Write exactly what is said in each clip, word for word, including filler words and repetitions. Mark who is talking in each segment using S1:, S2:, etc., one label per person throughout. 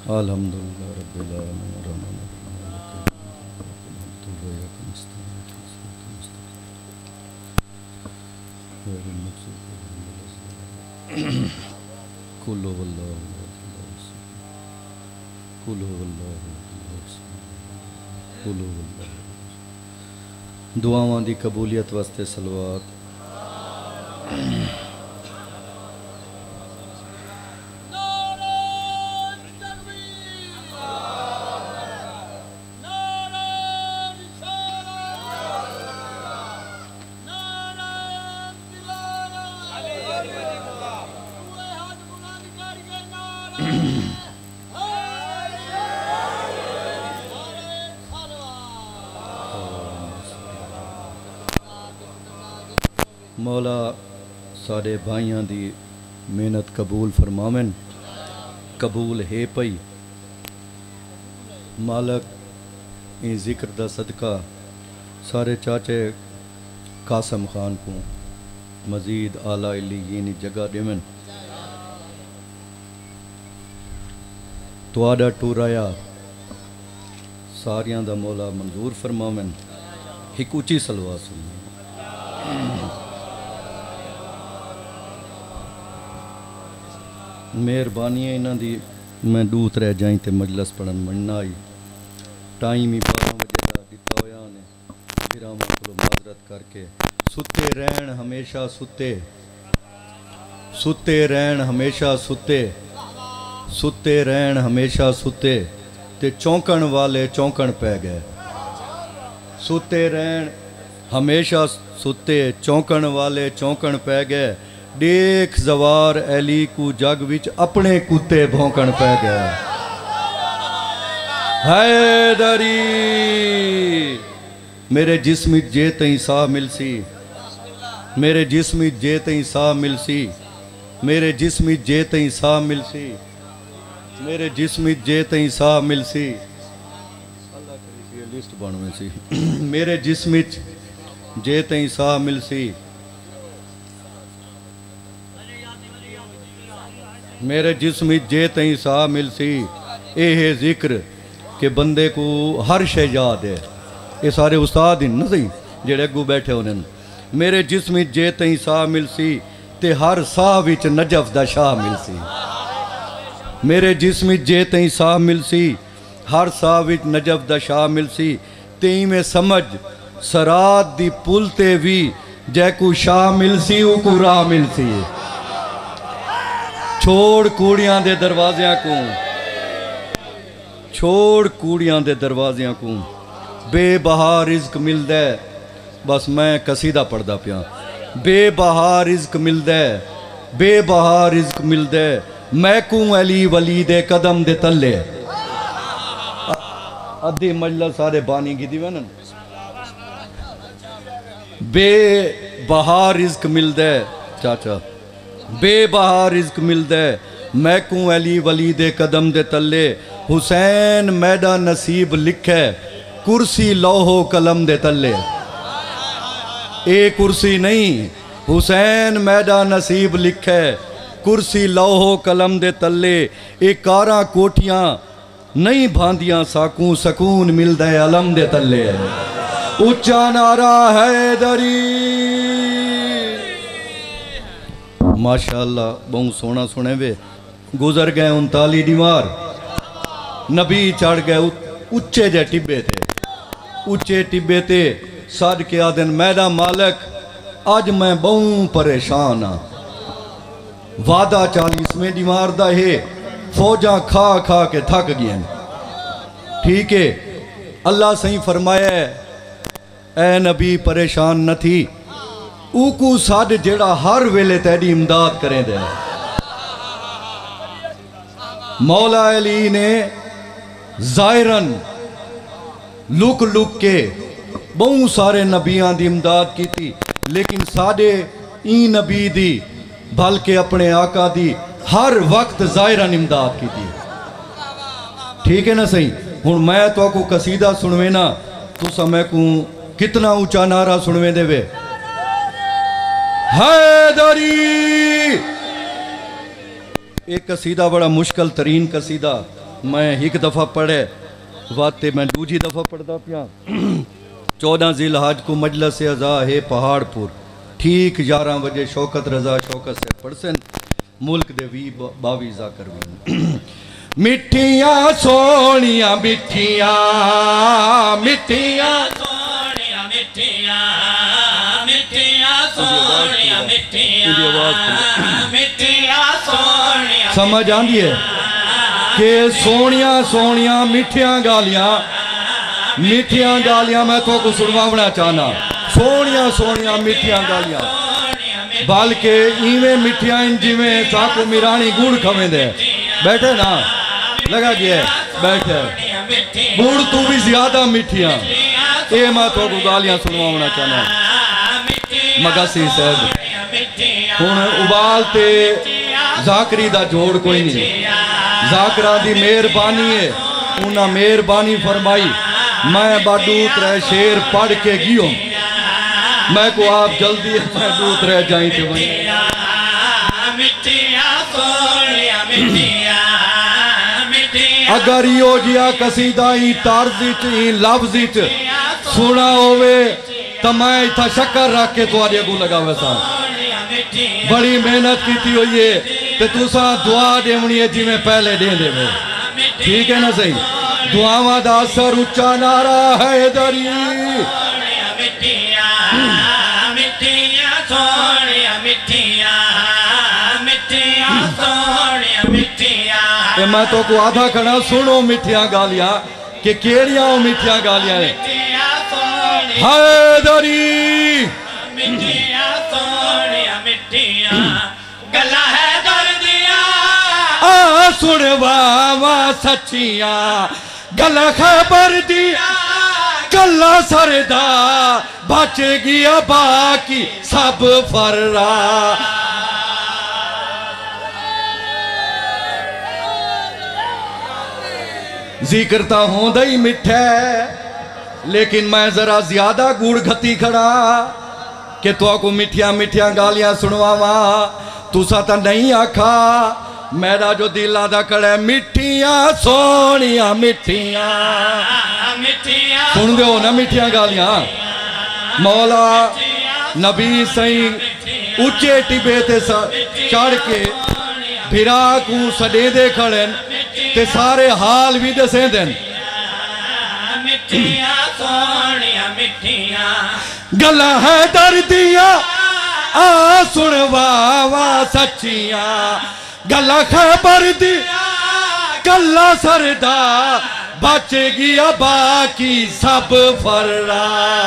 S1: अल्हम्दुलिल्लाह रब्बिल आलमीन रहमानिर रहीम कुल वल्लाहु कुल वल्लाहु कुल वल्लाहु। दुआवां दी कबूलियत वास्ते सलवात। मौला साढ़े भाइयों की मेहनत कबूल फरमावन। कबूल है पई मालक इन जिक्र दा सदका सारे चाचे कासम खान को मजीद आला इल्लीयीन जगह देवन। तुहाडा टूराया सारियां दा मौला मंजूर फरमावन। एक उची सलवा सुन। मेहरबानी है इन्हां दी। मैं दूत रह जाई तो मजलस पढ़न मनना आई। टाइम ही बारह बजे का दिता होया ने फिर आवां को माजरत करके सुते रहन हमेशा सुते सुते रहन हमेशा सुते सुते रहन हमेशा सुते ते चौंकण वाले चौंकण पै गए। सुते रहन हमेशा सुते चौंकण वाले चौंकण पै गए। देख जवार एली को जग विच अपने कुत्ते भौंकण पै गया। हैदरी मेरे जिस्म जे तई साह मिलसी मेरे जिस्म जे तई साह मिलसी मेरे जिस्म जे तई साह मिलसी मेरे जिस्म जे तई साह मिलसी। अल्लाह करी लिस्ट बनवे सी। मेरे जिस्म जे तई साह मिलसी मेरे जिस्म जे तई साह मिलसी। ये जिक्र के बंदे को हर शे याद है। ये सारे उस्ताद ही न सही जेड़े अगू बैठे होने। मेरे जिस्म जे तई साह मिलसी ते हर साह विच नजफ दा शाह मिलसी। मेरे जिस्म जे तई साह मिलसी हर साह विच नजफ दा शाह मिलसी। तेई में समझ सरात दी पुल ते भी जैकू शाह मिलसी उकू राह मिलसी। छोड़ कूड़ियां दे दरवाज़ियां को छोड़ कूड़ियां दे दरवाज़ियां को बेबहा रिज़्क मिलदा है। बस मैं कसीदा पढ़दा पिया। बेबहा रिज़्क मिलदा है बेबहा रिज़्क मिलदा है मैकू अली वली दे कदम दे तले। अद्धी मजलिस सारे बानी की दीवान। बेबहा रिज़्क मिलदा है चाचा बेबहा रिज़्क मिलदा है मैकू अली वली दे कदम दे तले। हुसैन मैडा नसीब लिखे कुर्सी लौहो कलम दे तले। ए कुर्सी नहीं हुसैन मैडा नसीब लिखे कुर्सी लौहो कलम दे तले। ए कारा कोठियां नहीं भांदियां साकू सकून मिलदा है अलम दे तले। उच्चा नारा हैदरी। माशाअल्लाह बहुत सोना सुने वे। गुजर गए उनताली दीवार नबी चढ़ गए उच्चे जे टिब्बे थे। उच्चे टिब्बे ते सद के आदन मैदा मालक अज मैं बहु परेशान हाँ। वादा चालीसवें दीवार दा है फौजा खा खा के थक गए। ठीक है अल्लाह सही फरमाया ए नबी परेशान न थी ऊकू साड जेड़ा हर वेले तेरी इमदाद करें दे। मौला अली ने जायरन लुक लुक के बहुत सारे नबियां दी इमदाद की थी लेकिन साडे ई नबी दी बल्कि अपने आका दी हर वक्त जायरन इमदाद की थी। ठीक है ना सही। हुण मैं तो को कसीदा सुनवे ना तुसा मैं को कितना ऊंचा नारा सुनवे देवे। हैदरी एक कसीदा बड़ा मुश्किल तरीन कसीदा मैं एक दफ़ा पढ़े वाते मैं दूजी दफ़ा पढ़ता पिया। चौदह जिलहज को मजलस अज़ा है पहाड़पुर, ठीक ग्यारह बजे शौकत रजा शौकत से पढ़सन मुल्क दे वी बावी जाकर भी। मिठिया सोनिया मिठिया मिठिया
S2: सोनिया मिठिया मिठिया सोनिया मिठिया मिठिया सोनिया
S1: समझ आंदी है कि सोनिया सोनिया मिठिया गालियां मिठिया गालियां मैं तो को सुनवावना चाहना। सोनिया सोनिया मिठिया गालियां बल्कि इवें मिठिया जिमें साको मिरानी गुड़ खवे दे। बैठे ना लगा गया बैठे गुड़ तू भी ज्यादा मिठिया ये मैं तो को गालियां सुनवावना चाहना। मगासी साहब हुण उबालते जाकरी दा जोड़ कोई नहीं। जाकरा दी मेहरबानी है, उन्हें मेहरबानी फरमाई। मैं बाडू त्रै शेर पढ़ के गियो मैं को आप जल्दी मैं दूत रह जाई थे वही। अगर यो जिया कसीदा ही तर्ज ही लफ्ज च सुना होवे तो मैं इतना शक्कर रख के तुहाडे अगू लगावे सा। बड़ी मेहनत की हुई है ते तुसा दुआ देवनी है जिवें पहले दे देवे। ठीक है ना सही। दुआवां दा असर उच्चा नारा है दरी ए मैं तो को आधा खड़ा सुनो मिठिया गालियां कि केड़ियां मिठिया गालियां ने हैदरी
S2: मिठिया सोनिया मिठिया गला है दर्दिया
S1: आ सुनवावा सच्चिया गला खबर दिया गला सरदा बच गया बाकी सब फर्रा। जिक्र तो होंदा ही मिठा लेकिन मैं जरा ज्यादा गुड़ घती खड़ा कि तो को मिठिया मिठिया गालियां सुनवावा। तुसा तो नहीं आखा मेरा जो दिल आदा कड़ा मिठिया सोनिया मिठिया सुन दो ना मिठिया गालियां। मौला नबी सही उच्चे टिबे ते चढ़ के भिरा को सडे दे खड़े ते सारे हाल भी दसे देन। गला है दर्दिया आ सुनवावा सच्चिया गला खबर दी गला सरदा बच गया बाकी सब फर्रा।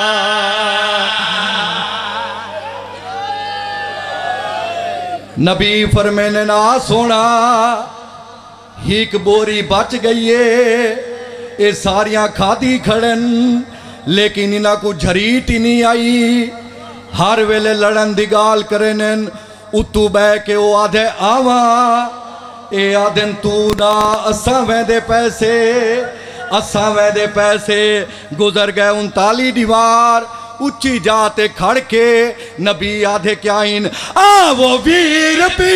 S1: नबी फरमाने ना सोना एक बोरी बच गई है ये सारियां खादी खड़न लेकिन इन्हों को झरीट ही नहीं आई। हर वेले लड़न दी गाल करेन उतू बह के वो आधे आवा ए आदन तू ना असा वैदे पैसे असा वैदे पैसे गुजर गए उनताली दीवार उच्ची जाते खड़ के नबी आधे क्या इन आ वो वीर भी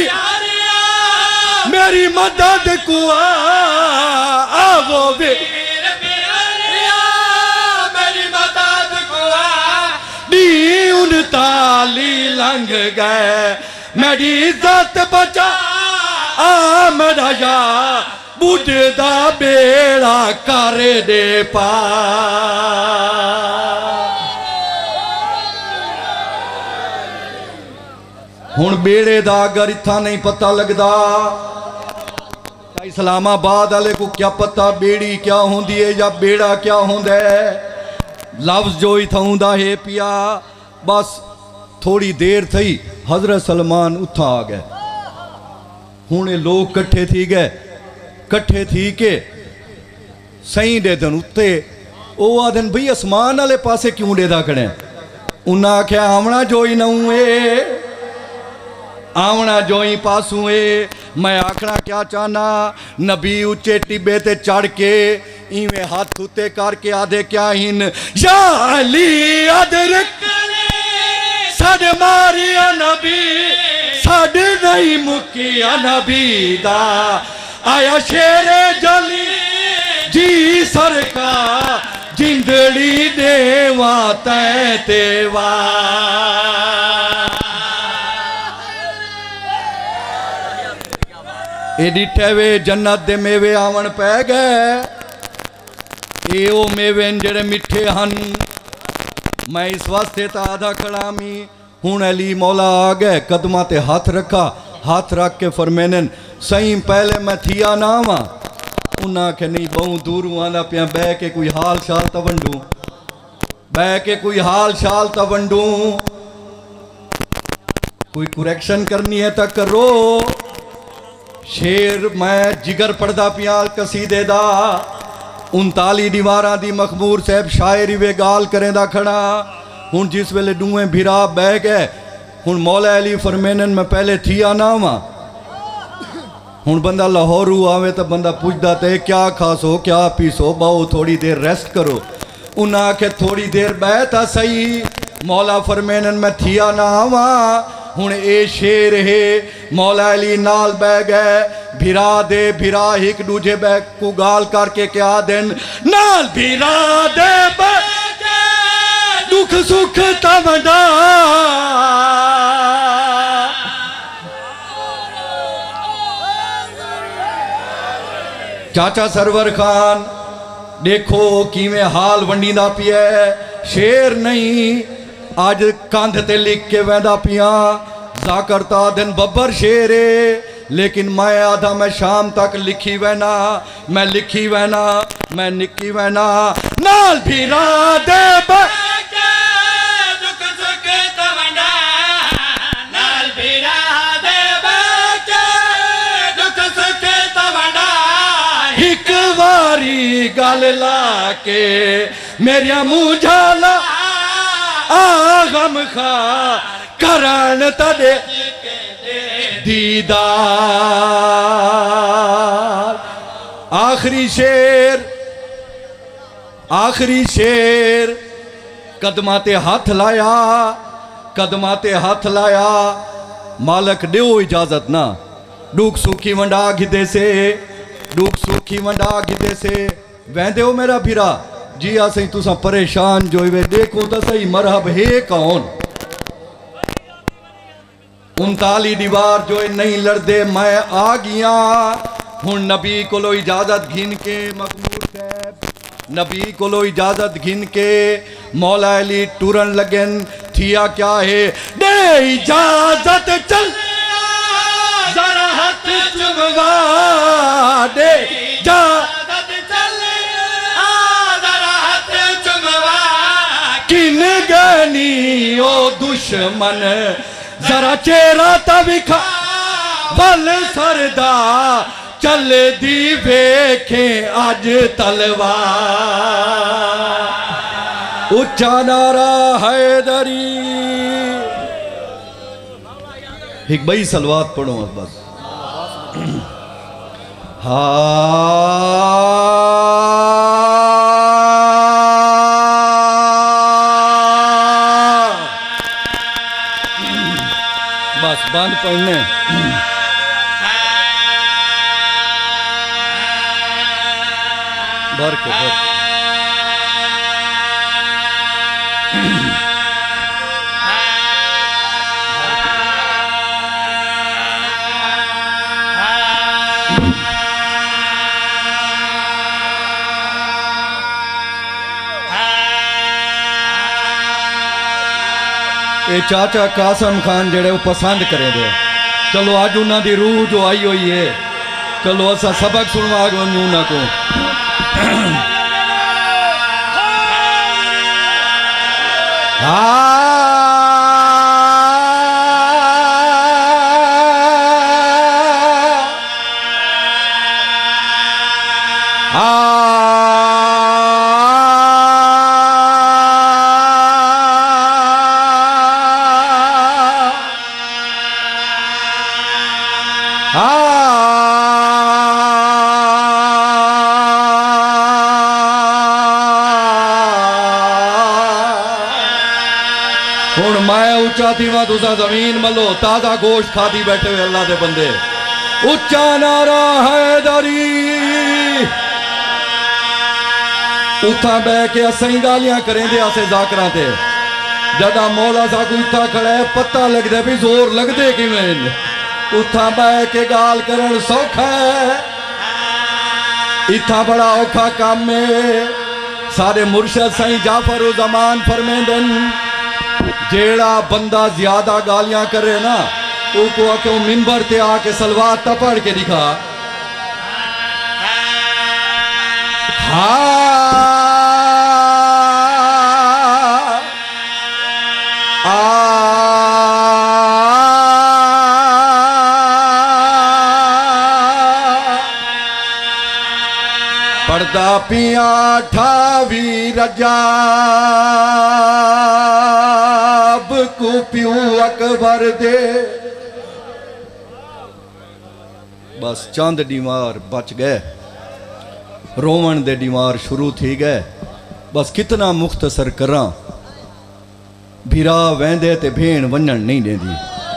S1: मेरी मदद को आ वो वीर मेरी मदद को दी उनताली लंघ गए मेरी इज्जत बचा आ मेरा या बुढ़े दा बेड़ा कर दे पा। हुण बेड़े दा अगर इत्था नहीं पता लगदा इस्लामाबाद वाले को क्या पता बेड़ी क्या होंदी है या बेड़ा क्या होंदा है। लफ्ज जो इत्था होंदा है पिया बस थोड़ी देर थी हजरत सलमान उठा आ गए। हुणे लोग कट्ठे थी गए कट्ठे थी के सही दे दिन उत्ते ओ आदन भई आसमान वाले पासे क्यों डेदा खड़े। उन्हें आख्या आवना जो ही नऊ ए आवना जो ही पासू ए। मैं आखना क्या चाहना नबी उच्चे टिबे ते चढ़ के इवें हाथ उत्ते करके आदे क्या हिन या अली अदरक सद मारिया नबी सद नहीं मुकिया नबी दा आया शेरे जली तै तेवा ए डिठे वे जन्नत दे मेवे आवन पै गए ए ओ मेवे जेड़े मिठे हन मैं इस वास्ते तो आधा खड़ामी हुण अली मौला आ गए कदमां ते हाथ रखा हाथ रख के फरमेनन सही पहले मैं थिया ना वा उन्हें आखे नहीं बहु दूरों आना पिया बह के कोई हाल शाल तो वंडू बह के कोई हाल शाल तो वंडू कोई कुरैक्शन करनी है तो करो शेर मैं जिगर पढ़दा पिया कसीदे दा उनताली दीवारा दी मखबूर साहब शायरी वे गाल करें दा खड़ा हुण जिस वेले डूए भिरा बह गए हुण मौला अली फरमेनन मैं पहले थिया ना वा हुण बंदा लाहौरू आवे तो बंदा पुछदा ते क्या खासो क्या पीसो बाओ थोड़ी देर रेस्ट करो उन्हें आखे थोड़ी देर बह ता सही मौला फरमेनन मैं थिया ना वा हुण ए शेर है मौला अली नाल बह गए भिरा दे भिरा एक दूजे बह को गाल करके क्या दिन नाल भिरा दे बह दुख सुख तवड़ा चाचा सरवर खान देखो किवें हाल वंडीदा पिया शेर नहीं अज कंध ते लिख के वहदा पिया जाकरता दिन बब्बर शेर है लेकिन मैं आधा मैं शाम तक लिखी वहना मैं लिखी वहना मैं निकी वहना नाल भिरा दे
S2: दुख सुख तवंडा नाल भिरा दे दुख सुख तवंडा
S1: एक वारी गल ला के मेरिया मुँह झाला आ गम खा करन तदे दीदार आखिरी शेर आखिरी शेर कदमां ते हाथ लाया कदमां ते हाथ लाया मालक दो इजाजत ना डूक सूखी वंडा गिदे से डूक सूखी वंडा गिदे से वहदे हो मेरा भिरा जी आ सही तुसा परेशान जो वे देखो तो सही मरहब है कौन उनताली दीवार जो नहीं लड़दे मैं आ गया हूँ नबी को इजाजत घिन के मकबूल साहब नबी को इजाजत घिन के मौला अली टूरन लगन थिया क्या है दे इजाजत चल जरा हाथ चुमवा दे जा किन गनी ओ दुश्मन जरा चेहरा तविखा बल सरदा चल दी वेखे अज तलवार उच्चा नारा हैदरी एक बई सलवात पढ़ो बस हा बस बंद पढ़ने भर के भर ये चाचा कासम खान जेड़े वो पसंद करे दे चलो अज उन्होंने रूह जो आई हुई है चलो असा सबक सुनवा उन्होंने को हुण मैं उच्चा थीवा तुसा जमीन मलो ताजा गोश्त खादी बैठे हुए अल्लाह दे बंदे उच्चा नारा हैदरी उथा बह के असई गालियां करेंदे आसे जाकरां ते जदा मौला साकू इथा खड़ा है पता लगदा भी जोर लगदे किवें उथा बह के गाल करन सौखा है इथा बड़ा औखा काम है सारे मुर्शद साईं जाफर उज जमान फरमेंदन जेड़ा बंदा ज्यादा गालियां करे ना उसको आके मिंबर ते आके सलवात ता पढ़ के दिखा हाँ पढ़दा पिया ठावी रजाब को प्यू अकबर दे बस चंद दीवार बच गए रोवन दे दीवार शुरू थी गए बस कितना मुख्तसर करा भिरा वेंदे ते भेण वंजन नहीं देंदी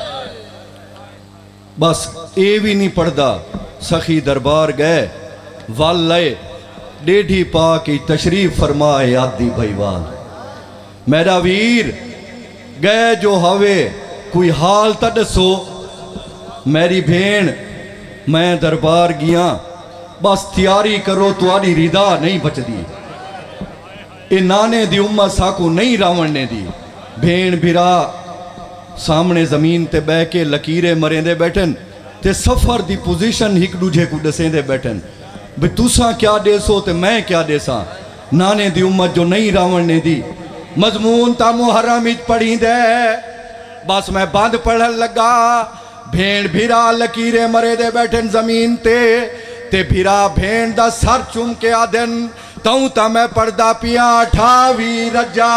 S1: बस ये भी नहीं पढ़दा सखी दरबार गए वाल लए डेढ़ी पा की तशरीफ फरमाए आदि भईवाल मेरा वीर गए जो हवे कोई हाल ता दसो मेरी भेण मैं दरबार गया बस तैयारी करो तुआरी रिदा नहीं बचदी ए नाने दी उम्मत साकू नहीं रावण ने दी भेण भिरा सामने जमीन ते बह के लकीरें मरेंदे बैठन ते सफर दी पोजीशन एक दूजे को दसेंदे बैठन भी तुसा क्या देसो ते मैं क्या देसा नाने दी उम्मत जो नहीं रावण ने दी मजमून ता मुहर्रम विच पढ़ी दे बस मैं बंद पढ़न लगा भेड़ भिरा लकीरें मरे दे बैठन जमीन ते ते भिरा भेड़ दा सर चुम के आदन तऊ ता मैं पढ़दा पिया ठावी रजा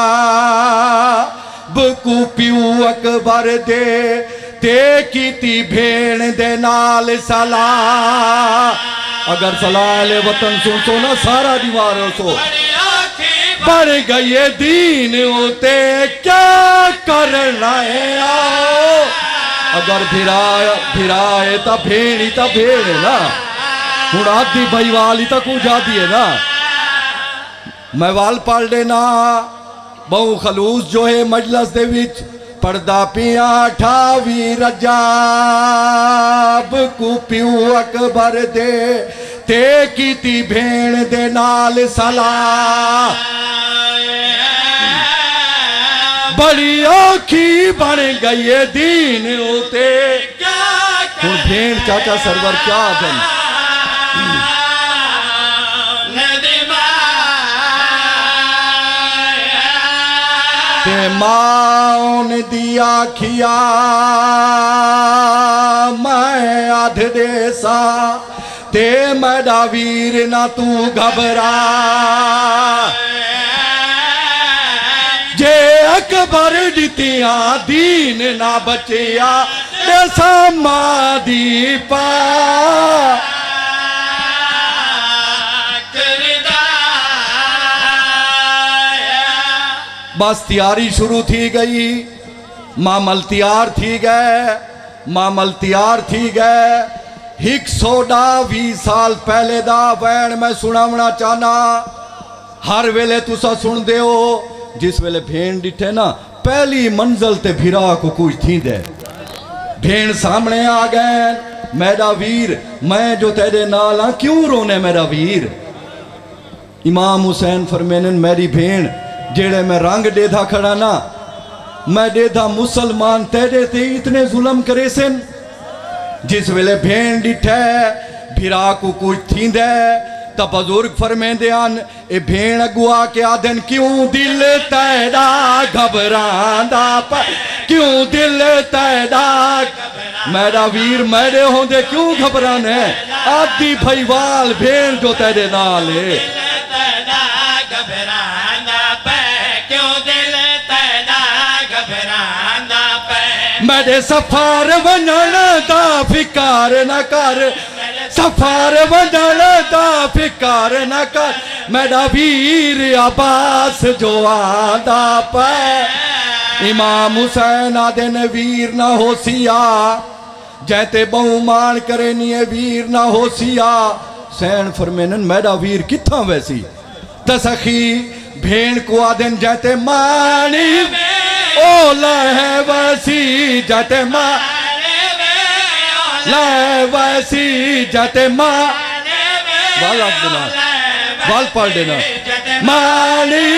S1: बकू प्यू अकबर दे ते कीती भेड़ दे नाल सलाह अगर सलाह वतन सुन तो ना सारा दीवार सो बढ़ गए दीन उते क्या करना है आओ अगर भिराए भिराए ता भेड़ी ता भेड़ ना हुण आदि भाई वाली ता को जाती है ना मैं वाल पाल देना बहु खलूस जो है मजलस दे विच पढ़दा पिया ठावी रजाब को प्यू अकबर दे ते कीती भेण दे नाल सलाह बड़ी औखी बन गई दीन उते हुण भेण चाचा सरवर क्या दन ते माउन दिया खिया मैं आध देसा ते मेरा वीर ना तू घबरा जे अकबर दितिया दीन ना बचिया देसा मादी पा बस तैयारी शुरू थी गई मामल तैयार थी गए मामल तैयार थी गए हिक सोडा भी साल पहले दा वैन मैं सुनावना चाहना हर वेले तुसा सुन दे हो जिस वेले भेड़ डिठे ना पहली मंजिल ते भिरा को कुछ थी दे भेड़ सामने आ गए मेरा वीर मैं जो तेरे नाल हाँ क्यों रोने मेरा वीर इमाम हुसैन फरमेनन मेरी भेड़ जेड़े मैं रंग देधा खड़ा ना मैं देधा मुसलमान तेरे ते इतने जुल्म करे सन जिस वेले भेड़ डिठे भिरा को कुछ थी दे तब बुजुर्ग फरमेंदे आन ए भेड़ अगुआ के आदन क्यों दिल तेरा घबरांदा पर क्यों दिल तेरा मेरा वीर मेरे होंदे क्यों घबराने आदि भईवाल भेड़ जो तेरे नाल है मेरे सफार वंजन दा फिकार न कर सफार वंजन दा फिकार न कर मेरा वीर अब्बास जो आंदा पे इमाम हुसैन आदन वीर ना होसिया जैते बहुमान करे निये वीर ना होसिया सैन फरमेनन मेरा वीर किथा वैसी त सखी भेण को आदन जाते मानी ओ लह वसी जाते मा लह वसी जाते मा बाल आप देना बाल पढ़ देना मानी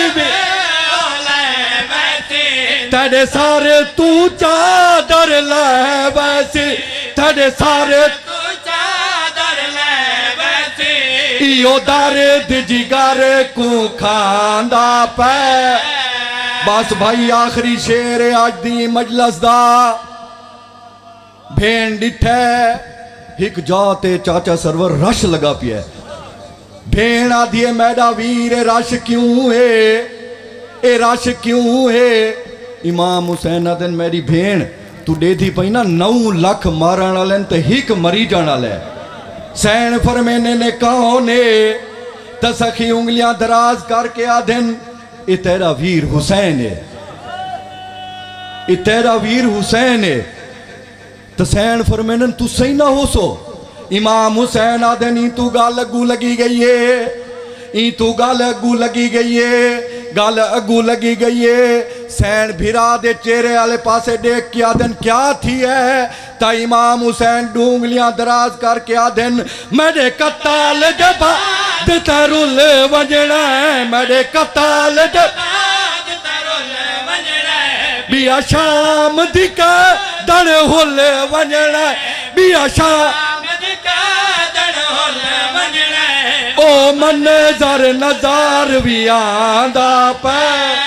S1: तेरे सारे तू चादर ले वैसी तेरे सारे तू चादर ले वैसी इयो दारे दिजिगर को खांदा पे। बस भाई आखिरी शेर है आज दी मजलस दा। भेण डिठे हिक जाते चाचा सरवर रश लगा पिया। भेण आधी मैडा वीर रश क्यों है ए रश क्यों है। इमाम हुसैन आदन मेरी भेण तू देधी पई ना नौ लख मारण वाले ते हिक मरी जाने वाले। सैन फरमेने ने कहो ने त सखी उंगलियां दराज करके आदन ये तेरा वीर हुसैन है ये तेरा वीर हुसैन है। तो सैन फरमेने तू सही ना हो सो। इमाम हुसैन आदन ई तू गल अगू लगी गई है ई तू गल अगू लगी गई है गल अगू लगी गई है। सैन भिरा दे चेहरे वाले पासे देख के आदन क्या थी है। ता इमाम हुसैन डूंगलियां दराज करके आदन मेरे कताल जबा तरुल वजना है मेरे कताल बिया शाम दिका दन हुल वजना बिया शाम दिका दन हुल वजना ओ मन जर नजार भी आंदा पे।